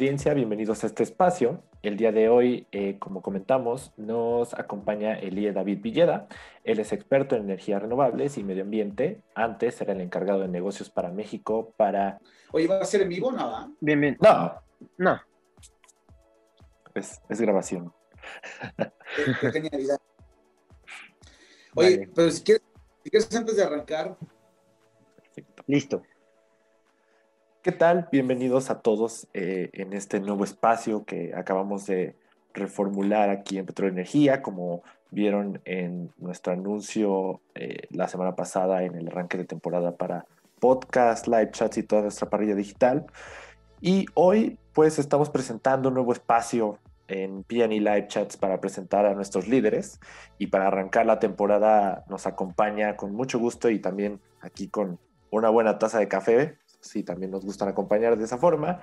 audiencia, bienvenidos a este espacio. El día de hoy, como comentamos, nos acompaña Elie David Villeda. Él es experto en energías renovables y medio ambiente. Antes era el encargado de negocios para México para... Oye, ¿va a ser en vivo o nada? Bien, bien. No, No. es grabación. Qué genialidad. Oye, Vale. pero si quieres antes de arrancar, Perfecto. Listo. ¿Qué tal? Bienvenidos a todos en este nuevo espacio que acabamos de reformular aquí en Petróleo Energía, como vieron en nuestro anuncio la semana pasada en el arranque de temporada para podcast, live chats y toda nuestra parrilla digital. Y hoy pues estamos presentando un nuevo espacio en P&E Live Chats para presentar a nuestros líderes, y para arrancar la temporada nos acompaña con mucho gusto y también aquí con una buena taza de café. Sí, también nos gustan acompañar de esa forma.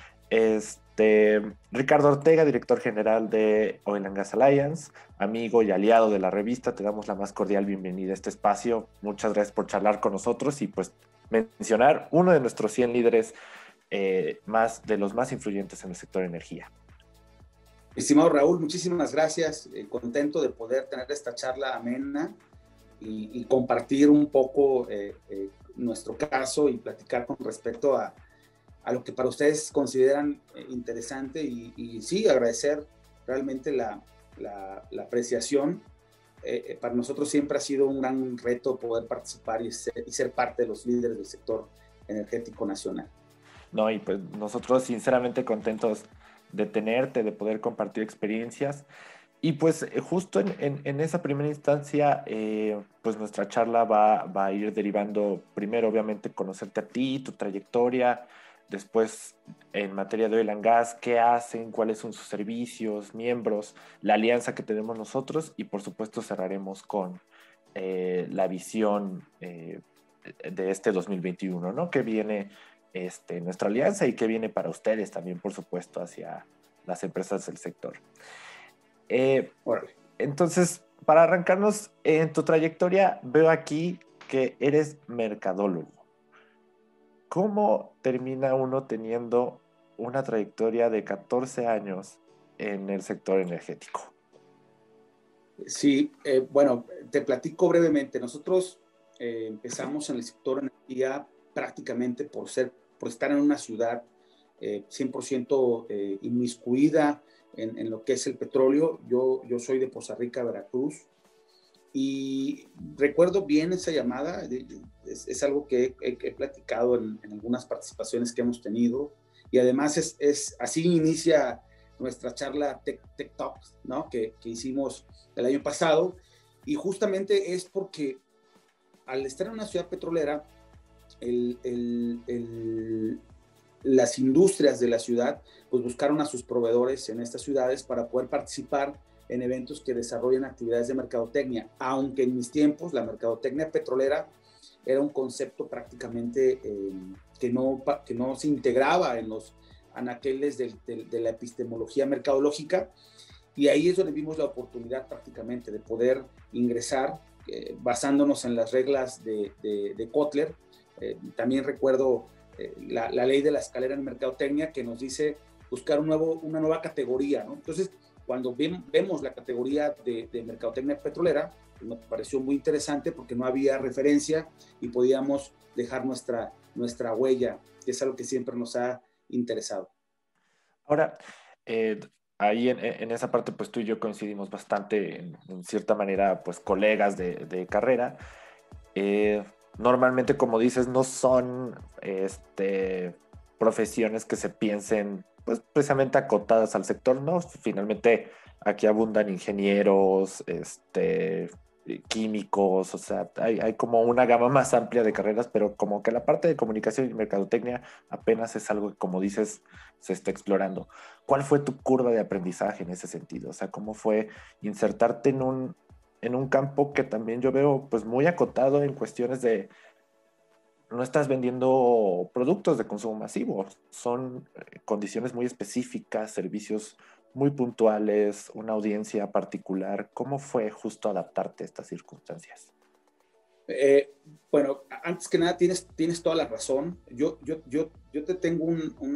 Ricardo Ortega, director general de Oil and Gas Alliance, amigo y aliado de la revista, te damos la más cordial bienvenida a este espacio. Muchas gracias por charlar con nosotros y pues mencionar uno de nuestros 100 líderes de los más influyentes en el sector de energía. estimado Raúl, muchísimas gracias. Contento de poder tener esta charla amena y compartir un poco nuestro caso y platicar con respecto a lo que para ustedes consideran interesante y sí, agradecer realmente la apreciación. Para nosotros siempre ha sido un gran reto poder participar y ser parte de los líderes del sector energético nacional. No, y pues nosotros sinceramente contentos de tenerte, de poder compartir experiencias. Y pues justo en esa primera instancia, pues nuestra charla va a ir derivando primero, obviamente, conocerte a ti, tu trayectoria, después en materia de oil and gas, qué hacen, cuáles son sus servicios, miembros, la alianza que tenemos nosotros, y por supuesto cerraremos con la visión de este 2021, ¿no? Que viene nuestra alianza y qué viene para ustedes también, por supuesto, hacia las empresas del sector. Entonces, para arrancarnos en tu trayectoria, veo aquí que eres mercadólogo. ¿Cómo termina uno teniendo una trayectoria de 14 años en el sector energético? Sí, bueno, te platico brevemente. Nosotros empezamos en el sector energía prácticamente por estar en una ciudad 100% inmiscuida en lo que es el petróleo. Yo soy de Poza Rica, Veracruz, y recuerdo bien esa llamada. Es algo que he platicado en algunas participaciones que hemos tenido, y además así inicia nuestra charla Tech Talks, ¿no? que hicimos el año pasado, y justamente es porque al estar en una ciudad petrolera, las industrias de la ciudad pues buscaron a sus proveedores en estas ciudades para poder participar en eventos que desarrollan actividades de mercadotecnia, aunque en mis tiempos la mercadotecnia petrolera era un concepto prácticamente que no se integraba en los anaqueles de la epistemología mercadológica, y ahí es donde vimos la oportunidad prácticamente de poder ingresar basándonos en las reglas de Kotler. También recuerdo la ley de la escalera en mercadotecnia, que nos dice buscar una nueva categoría, ¿no? Entonces, cuando vemos la categoría de mercadotecnia petrolera, pues nos pareció muy interesante porque no había referencia y podíamos dejar nuestra huella, que es algo que siempre nos ha interesado. Ahora, ahí en esa parte, pues tú y yo coincidimos bastante, en cierta manera, pues colegas de carrera. Normalmente, como dices, no son profesiones que se piensen pues precisamente acotadas al sector, ¿no? Finalmente aquí abundan ingenieros, químicos, o sea, hay como una gama más amplia de carreras, pero como que la parte de comunicación y mercadotecnia apenas es algo que, como dices, se está explorando. ¿Cuál fue tu curva de aprendizaje en ese sentido? O sea, ¿cómo fue insertarte en un campo que también yo veo pues muy acotado en cuestiones de no estás vendiendo productos de consumo masivo, son condiciones muy específicas, servicios muy puntuales, una audiencia particular? ¿Cómo fue justo adaptarte a estas circunstancias? Eh, bueno, antes que nada tienes toda la razón. Yo te tengo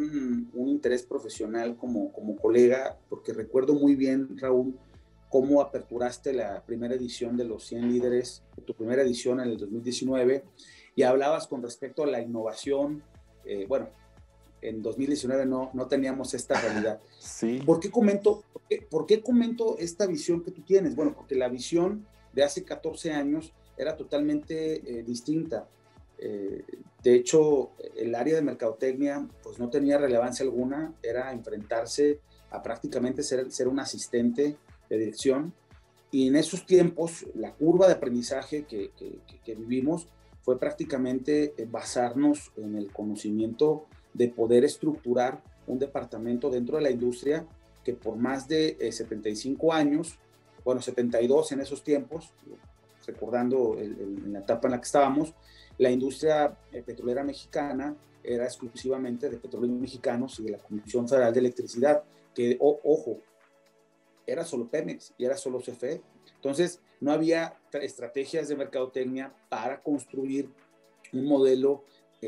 un interés profesional como colega, porque recuerdo muy bien, Raúl, cómo aperturaste la primera edición de los 100 líderes, tu primera edición en el 2019, y hablabas con respecto a la innovación. Bueno, en 2019 no teníamos esta realidad. Sí, ¿Por qué comento esta visión que tú tienes? Bueno, porque la visión de hace 14 años era totalmente distinta. Eh, de hecho, el área de mercadotecnia pues no tenía relevancia alguna, era enfrentarse a prácticamente ser un asistente de dirección. Y en esos tiempos, la curva de aprendizaje que vivimos fue prácticamente basarnos en el conocimiento de poder estructurar un departamento dentro de la industria que por más de 75 años, bueno, 72 en esos tiempos, recordando en la etapa en la que estábamos, la industria petrolera mexicana era exclusivamente de Petróleos Mexicanos y de la Comisión Federal de Electricidad, que, ojo, era solo Pemex y era solo CFE. Entonces, no había estrategias de mercadotecnia para construir un modelo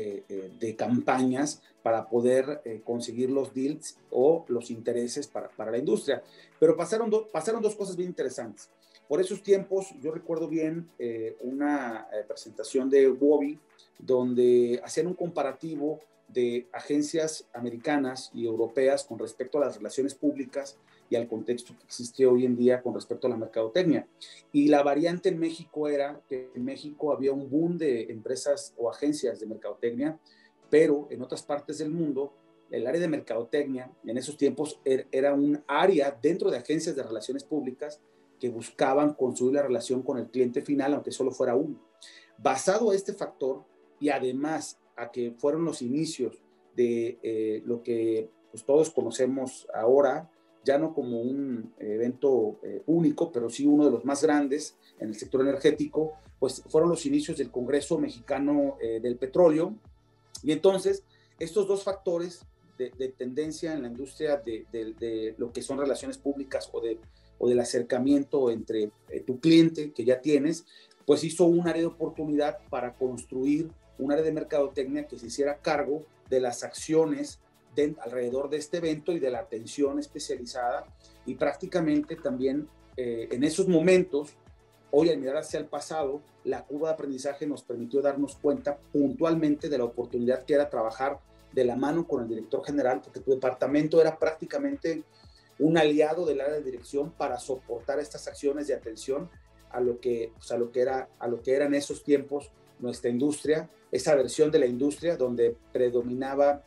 de campañas para poder conseguir los deals o los intereses para la industria. Pero pasaron dos cosas bien interesantes. Por esos tiempos, yo recuerdo bien una presentación de Wobby donde hacían un comparativo de agencias americanas y europeas con respecto a las relaciones públicas y al contexto que existe hoy en día con respecto a la mercadotecnia. Y la variante en México era que en México había un boom de empresas o agencias de mercadotecnia, pero en otras partes del mundo el área de mercadotecnia en esos tiempos era un área dentro de agencias de relaciones públicas que buscaban construir la relación con el cliente final, aunque solo fuera uno. Basado a este factor y además a que fueron los inicios de lo que pues, todos conocemos ahora, ya no como un evento único, pero sí uno de los más grandes en el sector energético, pues fueron los inicios del Congreso Mexicano del Petróleo. Y entonces, estos dos factores de tendencia en la industria de lo que son relaciones públicas o del acercamiento entre tu cliente que ya tienes, pues hizo un área de oportunidad para construir un área de mercadotecnia que se hiciera cargo de las acciones alrededor de este evento y de la atención especializada. Y prácticamente también en esos momentos, hoy al mirar hacia el pasado, la curva de aprendizaje nos permitió darnos cuenta puntualmente de la oportunidad que era trabajar de la mano con el director general, porque tu departamento era prácticamente un aliado del área de dirección para soportar estas acciones de atención a lo que, pues a lo que era en esos tiempos nuestra industria, esa versión de la industria donde predominaba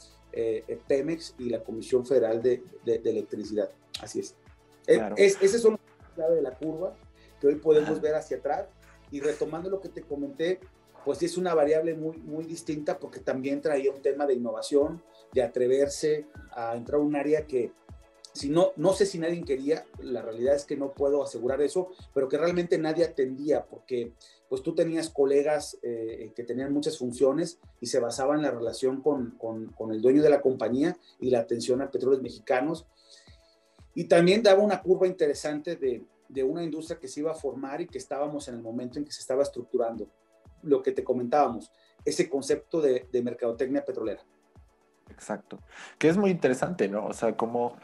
Pemex y la Comisión Federal de Electricidad. Así es. claro. Ese son los clave de la curva que hoy podemos Ajá. ver hacia atrás. Y retomando lo que te comenté, pues es una variable muy distinta porque también traía un tema de innovación, de atreverse a entrar a un área que si no sé si nadie quería, la realidad es que no puedo asegurar eso, pero que realmente nadie atendía, porque pues tú tenías colegas que tenían muchas funciones y se basaban en la relación con el dueño de la compañía y la atención a petróleos mexicanos. Y también daba una curva interesante de una industria que se iba a formar y que estábamos en el momento en que se estaba estructurando. Lo que te comentábamos, ese concepto de mercadotecnia petrolera. Exacto. Que es muy interesante, ¿no? O sea, cómo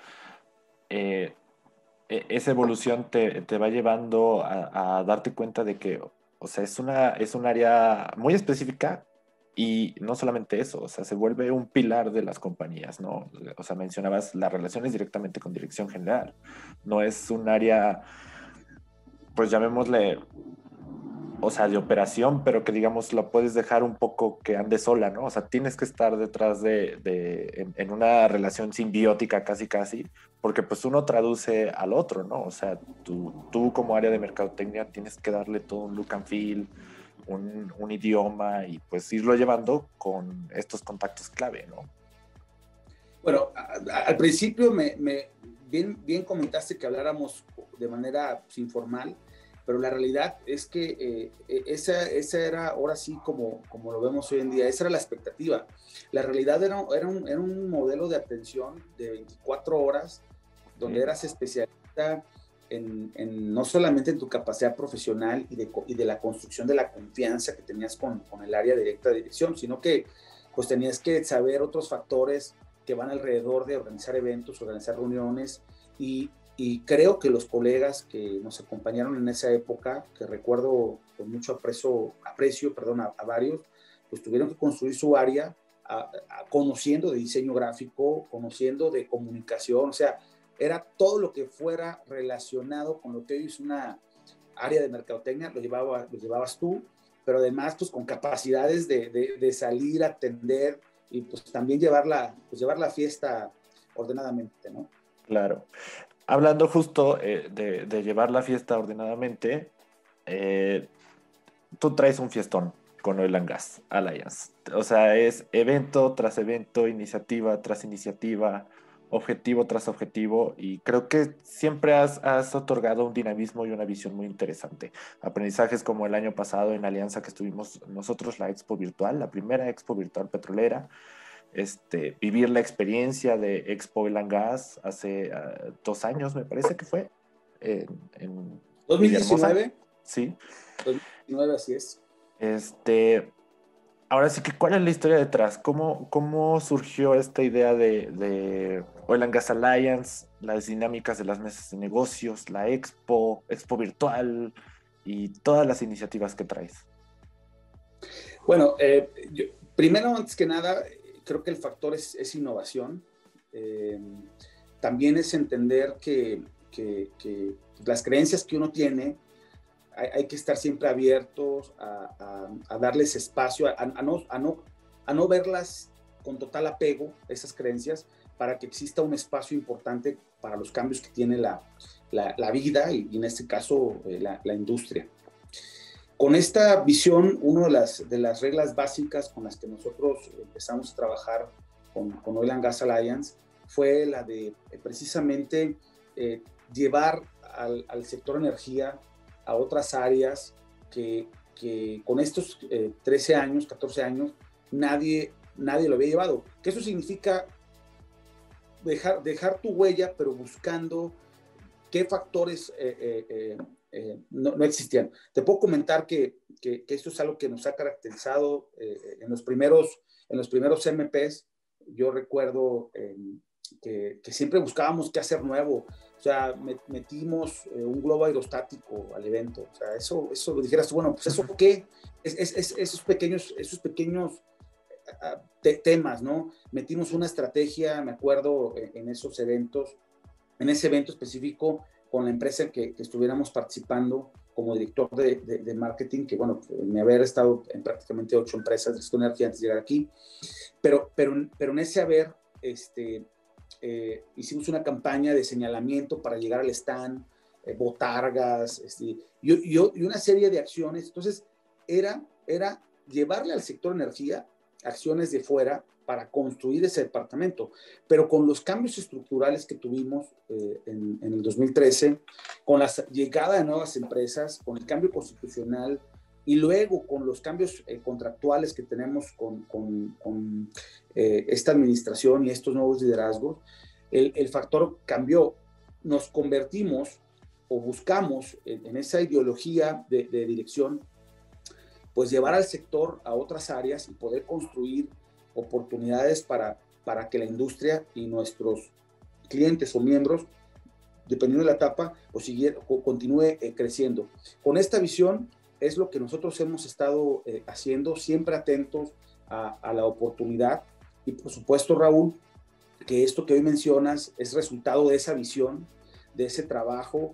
esa evolución te va llevando a darte cuenta de que, o sea, es un área muy específica y no solamente eso, o sea, se vuelve un pilar de las compañías, ¿no? O sea, mencionabas las relaciones directamente con dirección general. No es un área, pues llamémosle, o sea, de operación, pero que digamos la puedes dejar un poco que ande sola, ¿no? O sea, tienes que estar detrás en una relación simbiótica casi casi, porque pues uno traduce al otro, ¿no? O sea, tú como área de mercadotecnia tienes que darle todo un look and feel, un idioma y pues irlo llevando con estos contactos clave, ¿no? Bueno, al principio bien comentaste que habláramos de manera pues, informal, pero la realidad es que esa era ahora sí como lo vemos hoy en día, esa era la expectativa. La realidad era un modelo de atención de 24 horas donde eras especialista no solamente en tu capacidad profesional y de la construcción de la confianza que tenías con el área directa de dirección, sino que pues tenías que saber otros factores que van alrededor de organizar eventos, organizar reuniones, y creo que los colegas que nos acompañaron en esa época, que recuerdo con mucho aprecio a varios, pues tuvieron que construir su área conociendo de diseño gráfico, conociendo de comunicación, o sea, era todo lo que fuera relacionado con lo que hoy es una área de mercadotecnia, lo llevabas tú, pero además pues con capacidades de salir, atender y pues también llevar la fiesta ordenadamente, ¿no? Claro. Hablando justo de llevar la fiesta ordenadamente, eh, tú traes un fiestón con Oil and Gas Alliance. O sea, es evento tras evento, iniciativa tras iniciativa, objetivo tras objetivo, y creo que siempre has otorgado un dinamismo y una visión muy interesante. Aprendizajes como el año pasado en Alianza que estuvimos nosotros, la Expo Virtual, la primera Expo Virtual petrolera, vivir la experiencia de Expo Oil and Gas hace 2 años, me parece que fue, en Villahermosa. 2019. Sí. 2019, así es. Ahora sí que, ¿cuál es la historia detrás? ¿Cómo surgió esta idea de Oil and Gas Alliance, las dinámicas de las mesas de negocios, la Expo Virtual y todas las iniciativas que traes? Bueno, primero, antes que nada, creo que el factor es innovación. También es entender que las creencias que uno tiene, hay que estar siempre abiertos a darles espacio, a no verlas con total apego, esas creencias, para que exista un espacio importante para los cambios que tiene la vida y en este caso la industria. Con esta visión, una de las reglas básicas con las que nosotros empezamos a trabajar con Oil and Gas Alliance fue la de precisamente llevar al sector energía a otras áreas que con estos 13 años, 14 años, nadie lo había llevado. Que eso significa dejar tu huella, pero buscando qué factores no existían. Te puedo comentar que esto es algo que nos ha caracterizado en los primeros MPs. Yo recuerdo que siempre buscábamos qué hacer nuevo. O sea, metimos un globo aerostático al evento. O sea, eso lo dijeras, bueno, pues eso qué, esos pequeños temas, ¿no? Metimos una estrategia, me acuerdo, en esos eventos, en ese evento específico, con la empresa que estuviéramos participando como director de marketing, que bueno, me haber estado en prácticamente 8 empresas de gestión de energía antes de llegar aquí, pero en ese haber, hicimos una campaña de señalamiento para llegar al stand, botargas, y una serie de acciones. Entonces, era llevarle al sector energía acciones de fuera para construir ese departamento, pero con los cambios estructurales que tuvimos en el 2013, con la llegada de nuevas empresas, con el cambio constitucional y luego con los cambios contractuales que tenemos con esta administración y estos nuevos liderazgos, el factor cambió. Nos convertimos o buscamos en esa ideología de dirección, pues llevar al sector a otras áreas y poder construir oportunidades para que la industria y nuestros clientes o miembros, dependiendo de la etapa, o continúe creciendo. Con esta visión es lo que nosotros hemos estado haciendo, siempre atentos a la oportunidad. Y por supuesto, Raúl, que esto que hoy mencionas es resultado de esa visión, de ese trabajo,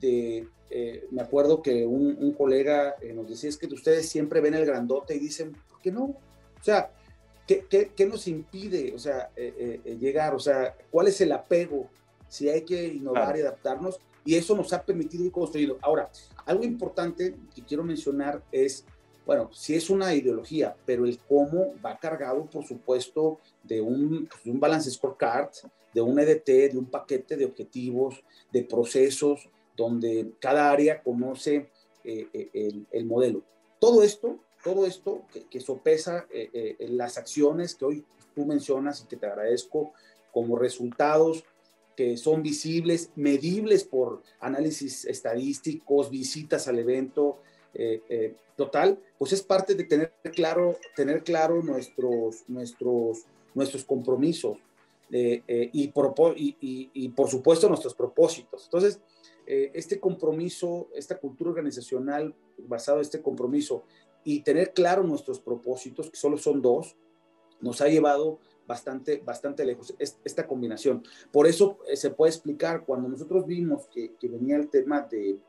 me acuerdo que un colega nos decía, es que ustedes siempre ven el grandote y dicen, ¿por qué no? O sea, ¿qué nos impide, o sea, llegar? O sea, ¿cuál es el apego? Si hay que innovar y adaptarnos, y eso nos ha permitido ir construyendo. Ahora, algo importante que quiero mencionar es, bueno, sí es una ideología, pero el cómo va cargado, por supuesto, de un balance scorecard, de un EDT, de un paquete de objetivos, de procesos, donde cada área conoce el modelo. Todo esto que sopesa las acciones que hoy tú mencionas y que te agradezco como resultados que son visibles, medibles por análisis estadísticos, visitas al evento, total, pues es parte de tener claro nuestros compromisos y por supuesto nuestros propósitos. Entonces, este compromiso, esta cultura organizacional basada en este compromiso y tener claro nuestros propósitos, que solo son dos, nos ha llevado bastante lejos esta combinación. Por eso se puede explicar, cuando nosotros vimos que venía el tema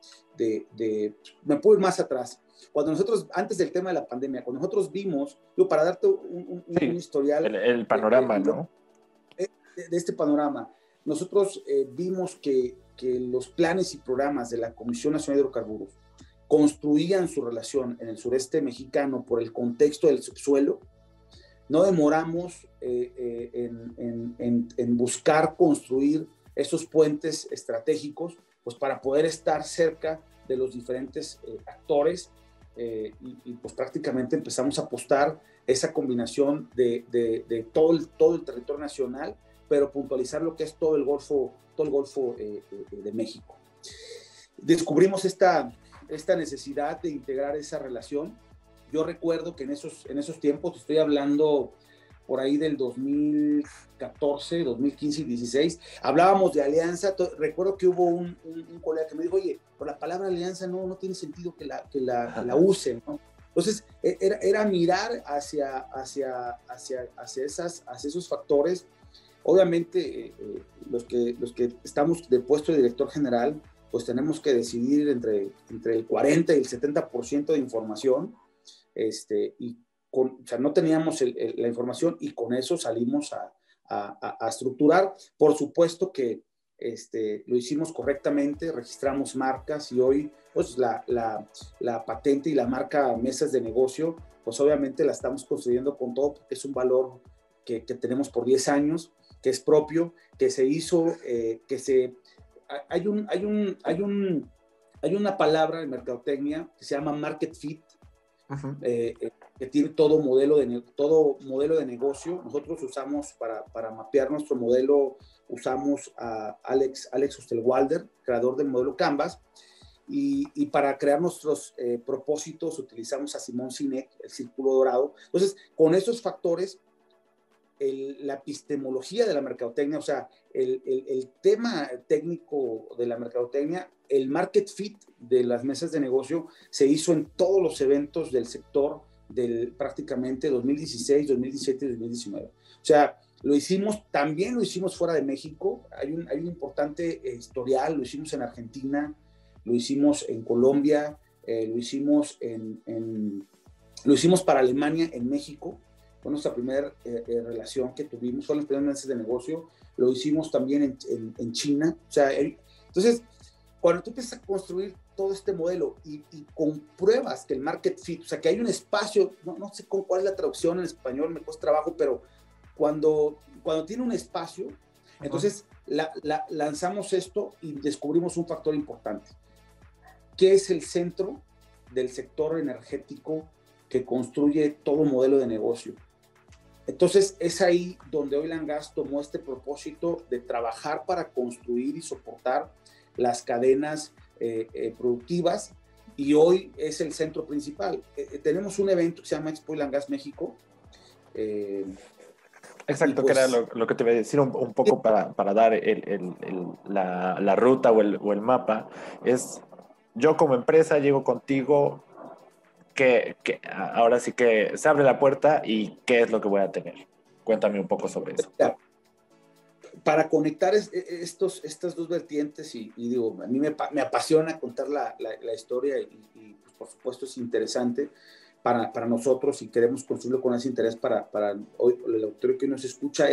me puedo ir más atrás, cuando nosotros, antes del tema de la pandemia, cuando nosotros vimos, para darte un historial. El panorama, ¿no? De este panorama, nosotros vimos que los planes y programas de la Comisión Nacional de Hidrocarburos construían su relación en el sureste mexicano por el contexto del subsuelo. No demoramos en buscar construir esos puentes estratégicos, pues para poder estar cerca de los diferentes actores y pues prácticamente empezamos a apostar esa combinación de todo el territorio nacional, pero puntualizar lo que es todo el Golfo de México. Descubrimos esta necesidad de integrar esa relación. Yo recuerdo que en esos tiempos, estoy hablando por ahí del 2014, 2015 y 2016, hablábamos de alianza. Recuerdo que hubo un colega que me dijo, oye, por la palabra alianza no tiene sentido que la usen, ¿no? Entonces, era mirar hacia esos factores. Obviamente, los que estamos de puesto de director general, pues tenemos que decidir entre el 40 y el 70% de información, o sea, no teníamos la información y con eso salimos a estructurar. Por supuesto que lo hicimos correctamente, registramos marcas y hoy pues la patente y la marca Mesas de Negocio, pues obviamente la estamos construyendo con todo porque es un valor que tenemos por 10 años, que es propio, que se hizo, hay una palabra en mercadotecnia que se llama market fit, que tiene todo modelo de negocio. Nosotros usamos para mapear nuestro modelo, usamos a Alex Osterwalder, creador del modelo Canvas, y para crear nuestros propósitos utilizamos a Simón Sinek, el círculo dorado. Entonces, con esos factores, la epistemología de la mercadotecnia, o sea, el tema técnico de la mercadotecnia, el market fit de las mesas de negocio se hizo en todos los eventos del sector del prácticamente 2016, 2017 y 2019. O sea, también lo hicimos fuera de México. Hay un importante historial, lo hicimos en Argentina, lo hicimos en Colombia, lo hicimos para Alemania, en México. Fue nuestra primera relación que tuvimos, fueron las primeras mesas de negocio. Lo hicimos también en China. O sea, entonces, cuando tú empiezas a construir todo este modelo y compruebas que el market fit, o sea, que hay un espacio, no sé cuál es la traducción en español, me cuesta trabajo, pero cuando tiene un espacio, entonces lanzamos esto y descubrimos un factor importante, que es el centro del sector energético que construye todo modelo de negocio. Entonces, es ahí donde Oil & Gas tomó este propósito de trabajar para construir y soportar las cadenas productivas, y hoy es el centro principal. Tenemos un evento que se llama Expo Oil & Gas México. Exacto, pues, que era lo que te iba a decir un poco para dar la ruta o el mapa. Es, yo como empresa llego contigo, que ahora sí que se abre la puerta y qué es lo que voy a tener. Cuéntame un poco sobre eso. Para conectar estas dos vertientes, y digo, a mí me apasiona contar la historia y pues, por supuesto es interesante para nosotros y queremos construirlo con ese interés para hoy, el auditorio que nos escucha,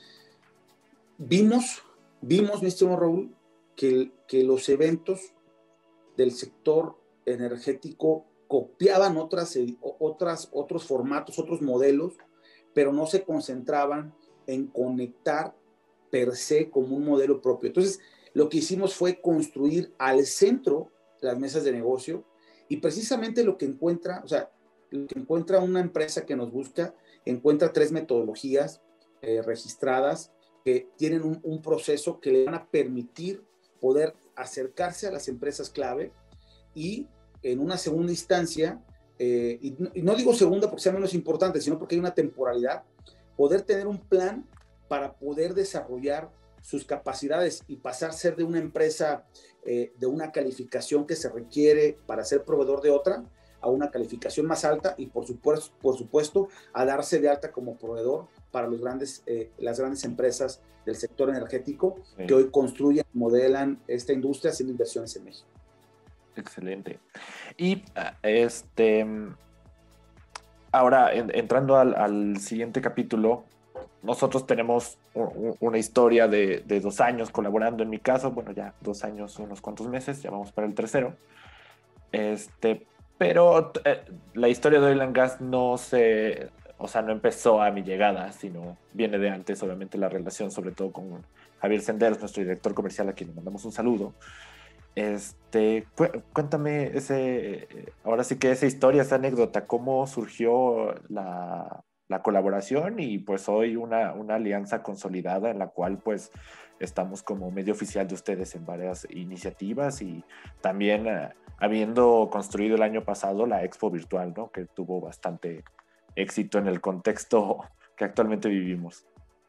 vimos, mi estimado Raúl, que los eventos del sector energético copiaban otros formatos, otros modelos, pero no se concentraban en conectar per se como un modelo propio. Entonces, lo que hicimos fue construir al centro las mesas de negocio, y precisamente lo que encuentra una empresa que nos busca, encuentra 3 metodologías registradas que tienen un proceso que le van a permitir poder acercarse a las empresas clave y en una segunda instancia, y no digo segunda porque sea menos importante, sino porque hay una temporalidad, poder tener un plan para poder desarrollar sus capacidades y pasar a ser de una empresa de una calificación que se requiere para ser proveedor de otra, a una calificación más alta y por supuesto a darse de alta como proveedor para las grandes empresas del sector energético que hoy construyen y modelan esta industria haciendo inversiones en México. Excelente. Y ahora, entrando al siguiente capítulo, nosotros tenemos una historia de 2 años colaborando, en mi caso, bueno, ya 2 años, unos cuantos meses, ya vamos para el tercero. Pero la historia de Oil and Gas no empezó a mi llegada, sino viene de antes, obviamente, la relación, sobre todo con Javier Senderos, nuestro director comercial, a quien le mandamos un saludo. Cuéntame ahora sí que esa historia, esa anécdota, cómo surgió la colaboración y pues hoy una alianza consolidada en la cual pues estamos como medio oficial de ustedes en varias iniciativas y también habiendo construido el año pasado la Expo Virtual, ¿no? Que tuvo bastante éxito en el contexto que actualmente vivimos.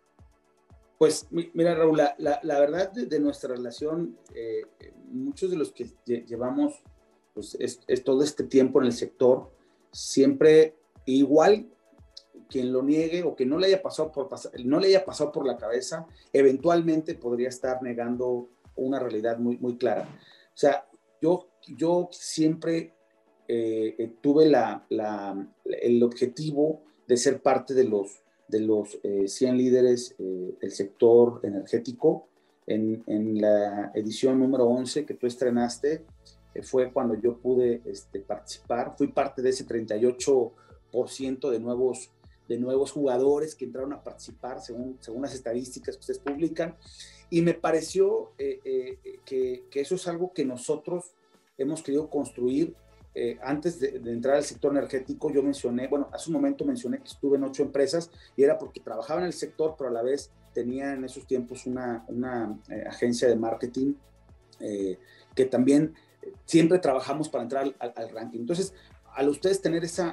Pues mira, Raúl, la verdad de nuestra relación, muchos de los que llevamos pues, es todo este tiempo en el sector, siempre igual quien lo niegue o que no le haya pasado por la cabeza, eventualmente podría estar negando una realidad muy, muy clara. O sea, yo siempre tuve el objetivo de ser parte de los 100 líderes del sector energético. En la edición número 11 que tú estrenaste, fue cuando yo pude participar. Fui parte de ese 38% de nuevos jugadores que entraron a participar según las estadísticas que ustedes publican. Y me pareció que eso es algo que nosotros hemos querido construir. Antes de entrar al sector energético, yo hace un momento mencioné que estuve en 8 empresas y era porque trabajaba en el sector, pero a la vez tenía en esos tiempos una agencia de marketing que también siempre trabajamos para entrar al ranking. Entonces, al ustedes tener esa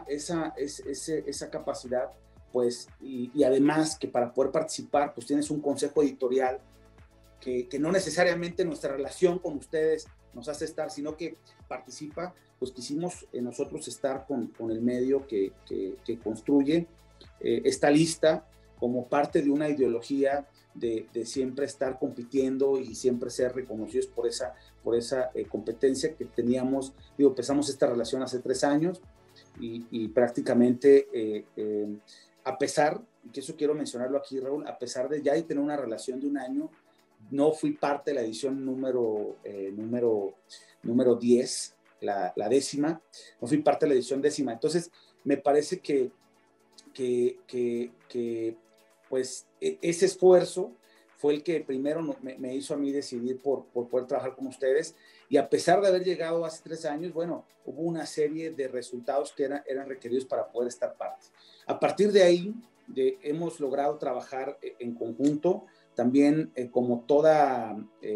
capacidad, pues, y además que para poder participar, pues tienes un consejo editorial que no necesariamente nuestra relación con ustedes nos hace estar, sino que participa, pues quisimos nosotros estar con el medio que construye esta lista como parte de una ideología de siempre estar compitiendo y siempre ser reconocidos por esa competencia que teníamos. Empezamos esta relación hace 3 años y prácticamente a pesar, y que eso quiero mencionarlo aquí, Raúl, a pesar de ya tener una relación de 1 año, no fui parte de la edición número 10, la 10ª, no fui parte de la edición 10ª. Entonces, me parece que pues ese esfuerzo fue el que primero me hizo a mí decidir por poder trabajar con ustedes, y a pesar de haber llegado hace 3 años, bueno, hubo una serie de resultados que eran requeridos para poder estar parte. A partir de ahí, hemos logrado trabajar en conjunto. También, como toda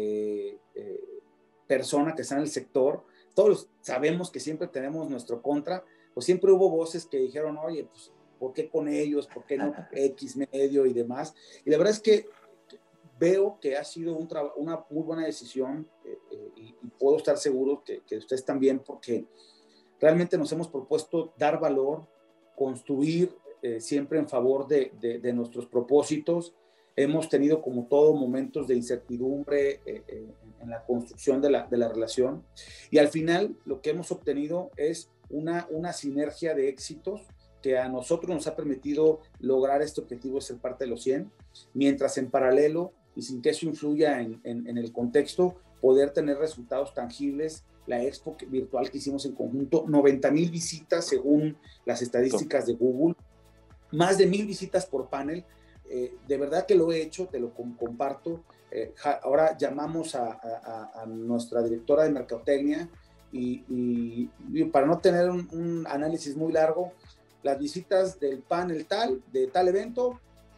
persona que está en el sector, todos sabemos que siempre tenemos nuestro contra, pues siempre hubo voces que dijeron, oye, pues, ¿por qué con ellos? ¿Por qué no X medio y demás? Y la verdad es que veo que ha sido una muy buena decisión y puedo estar seguro que ustedes también, porque realmente nos hemos propuesto dar valor, construir siempre en favor de nuestros propósitos. Hemos tenido, como todo, momentos de incertidumbre en la construcción de la relación, y al final lo que hemos obtenido es una sinergia de éxitos que a nosotros nos ha permitido lograr este objetivo de ser parte de los 100, mientras en paralelo, y sin que eso influya en el contexto, poder tener resultados tangibles. La expo virtual que hicimos en conjunto, 90,000 visitas según las estadísticas de Google, más de 1,000 visitas por panel. De verdad que lo he hecho, te lo comparto. Ahora llamamos a nuestra directora de mercadotecnia y para no tener un análisis muy largo, las visitas del panel de tal evento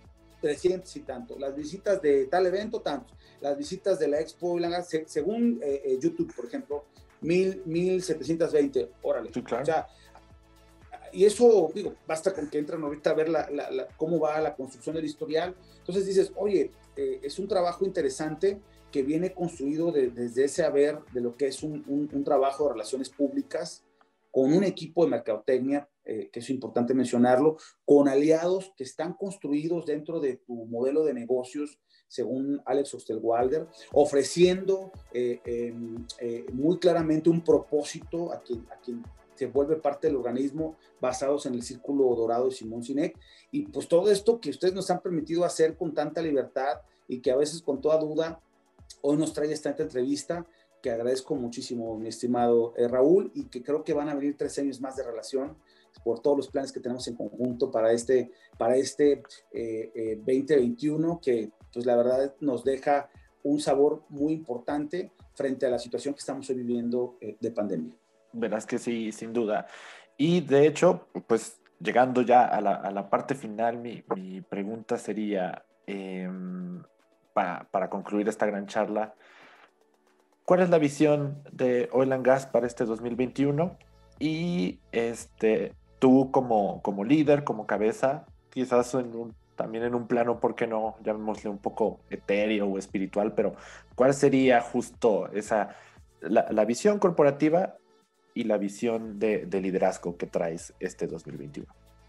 300 y tanto, las visitas de tal evento, tantos, las visitas de la Expo, según YouTube, por ejemplo, 1720, órale. Sí, claro. O sea, y eso, digo, basta con que entran ahorita a ver cómo va la construcción del historial. Entonces dices, oye, es un trabajo interesante que viene construido desde ese haber de lo que es un trabajo de relaciones públicas, con un equipo de mercadotecnia, que es importante mencionarlo, con aliados que están construidos dentro de tu modelo de negocios, según Alex Osterwalder, ofreciendo muy claramente un propósito a quien se vuelve parte del organismo, basados en el Círculo Dorado de Simón Sinek, y pues todo esto que ustedes nos han permitido hacer con tanta libertad y que a veces con toda duda hoy nos trae esta entrevista, que agradezco muchísimo, mi estimado Raúl, y que creo que van a venir 3 años más de relación por todos los planes que tenemos en conjunto para este 2021, que pues la verdad nos deja un sabor muy importante frente a la situación que estamos hoy viviendo de pandemia. Verás que sí, sin duda. Y de hecho, pues llegando ya a la parte final, mi pregunta sería, para concluir esta gran charla, ¿cuál es la visión de Oil and Gas para este 2021? Y tú como líder, como cabeza, quizás también en un plano, ¿por qué no? Llamémosle un poco etéreo o espiritual, pero ¿cuál sería justo la visión corporativa y la visión de liderazgo que traes este 2021?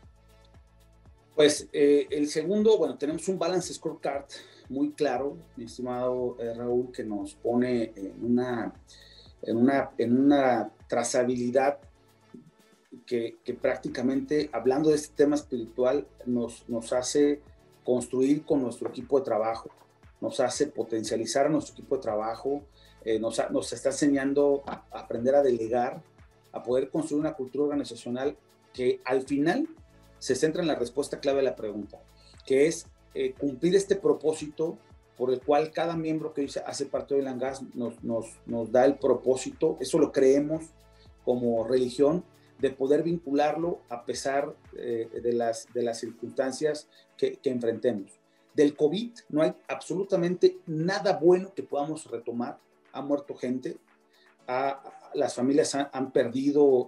Pues el segundo, bueno, tenemos un balance scorecard muy claro, mi estimado Raúl, que nos pone en una trazabilidad que prácticamente, hablando de este tema espiritual, nos hace construir con nuestro equipo de trabajo, nos hace potencializar a nuestro equipo de trabajo, nos está enseñando a aprender a delegar, a poder construir una cultura organizacional que al final se centra en la respuesta clave a la pregunta, que es cumplir este propósito por el cual cada miembro que hace parte de Oil and Gas nos da el propósito. Eso lo creemos como religión, de poder vincularlo a pesar de las circunstancias que enfrentemos. Del COVID no hay absolutamente nada bueno que podamos retomar. Ha muerto gente, las familias han perdido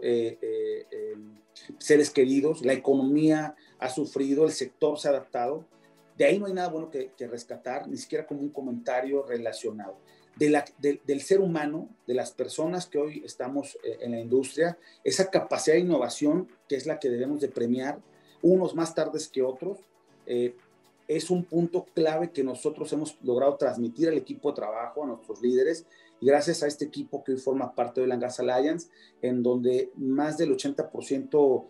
seres queridos, la economía ha sufrido, el sector se ha adaptado. De ahí no hay nada bueno que rescatar, ni siquiera como un comentario relacionado. Del ser humano, de las personas que hoy estamos en la industria, esa capacidad de innovación que es la que debemos de premiar, unos más tardes que otros, es un punto clave que nosotros hemos logrado transmitir al equipo de trabajo, a nuestros líderes, y gracias a este equipo que hoy forma parte de Oil and Gas Alliance, en donde más del 80%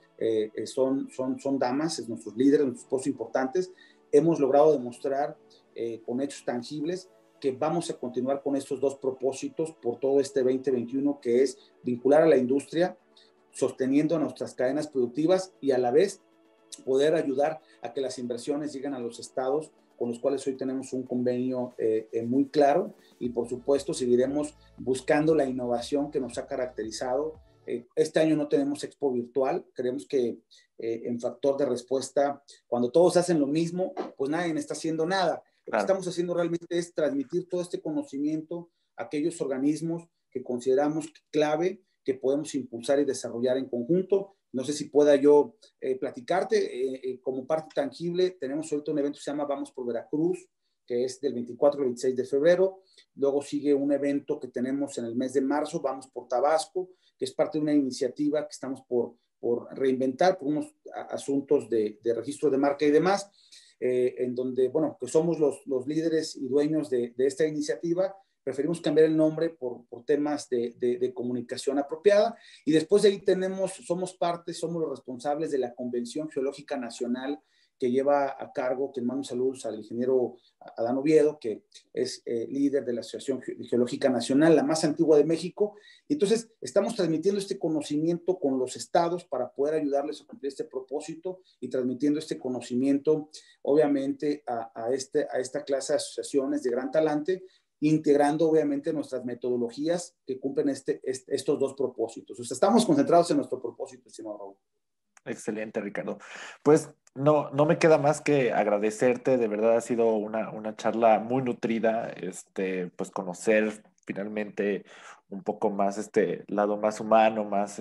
son damas, es nuestros líderes, nuestros esposos importantes, hemos logrado demostrar con hechos tangibles que vamos a continuar con estos 2 propósitos por todo este 2021, que es vincular a la industria, sosteniendo nuestras cadenas productivas y a la vez poder ayudar a que las inversiones lleguen a los estados con los cuales hoy tenemos un convenio muy claro, y por supuesto seguiremos buscando la innovación que nos ha caracterizado. Este año no tenemos expo virtual, creemos que en factor de respuesta, cuando todos hacen lo mismo, pues nadie está haciendo nada. Lo que estamos haciendo realmente es transmitir todo este conocimiento a aquellos organismos que consideramos clave, que podemos impulsar y desarrollar en conjunto. No sé si pueda yo platicarte, como parte tangible, tenemos ahorita un evento que se llama Vamos por Veracruz, que es del 24 al 26 de febrero. Luego sigue un evento que tenemos en el mes de marzo, Vamos por Tabasco, que es parte de una iniciativa que estamos por reinventar por unos asuntos de registro de marca y demás, en donde, bueno, que somos los líderes y dueños de esta iniciativa. Preferimos cambiar el nombre por temas de comunicación apropiada. Y después de ahí somos los responsables de la Convención Geológica Nacional, que lleva a cargo, que mando saludos al ingeniero Adán Oviedo, que es líder de la Asociación Geológica Nacional, la más antigua de México. Entonces, estamos transmitiendo este conocimiento con los estados para poder ayudarles a cumplir este propósito, y transmitiendo este conocimiento, obviamente, a esta clase de asociaciones de gran talante, integrando obviamente nuestras metodologías que cumplen estos 2 propósitos. O sea, estamos concentrados en nuestro propósito, estimado Raúl. Excelente, Ricardo. Pues no me queda más que agradecerte, de verdad ha sido una charla muy nutrida, pues conocer finalmente un poco más este lado más humano, más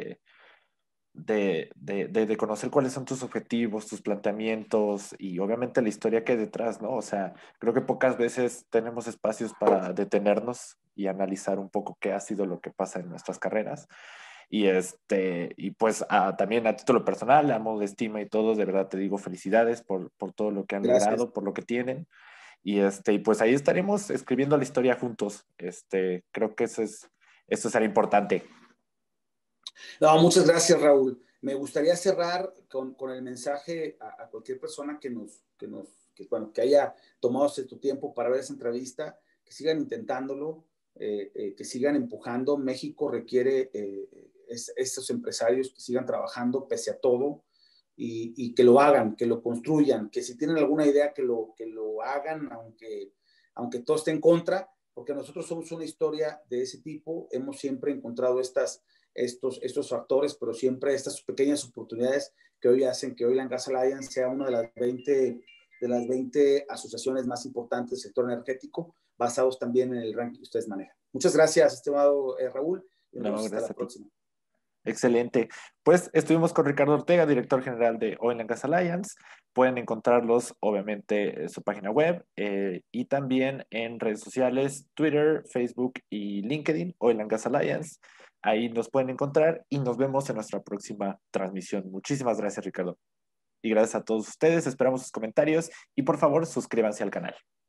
de conocer cuáles son tus objetivos, tus planteamientos y obviamente la historia que hay detrás, ¿no? O sea, creo que pocas veces tenemos espacios para detenernos y analizar un poco qué ha sido lo que pasa en nuestras carreras. Y pues también a título personal, a modo de estima y todo, de verdad te digo felicidades por todo lo que han Gracias. logrado, por lo que tienen. Y pues ahí estaremos escribiendo la historia juntos. Creo que eso será importante. No, muchas gracias, Raúl. Me gustaría cerrar con el mensaje a cualquier persona bueno, que haya tomado tu tiempo para ver esa entrevista, que sigan intentándolo, que sigan empujando. México requiere estos empresarios que sigan trabajando pese a todo y que lo hagan, que lo construyan, que si tienen alguna idea que lo hagan, aunque todo esté en contra, porque nosotros somos una historia de ese tipo, hemos siempre encontrado estos factores, pero siempre estas pequeñas oportunidades que hoy hacen que Oil and Gas Alliance sea una de las 20 asociaciones más importantes del sector energético, basados también en el ranking que ustedes manejan. Muchas gracias, estimado Raúl, y nos No, vemos hasta gracias la a ti. próxima. Excelente. Pues estuvimos con Ricardo Ortega, director general de Oil and Gas Alliance. Pueden encontrarlos, obviamente, en su página web y también en redes sociales, Twitter, Facebook y LinkedIn, Oil and Gas Alliance. Ahí nos pueden encontrar y nos vemos en nuestra próxima transmisión. Muchísimas gracias, Ricardo. Y gracias a todos ustedes. Esperamos sus comentarios y por favor, suscríbanse al canal.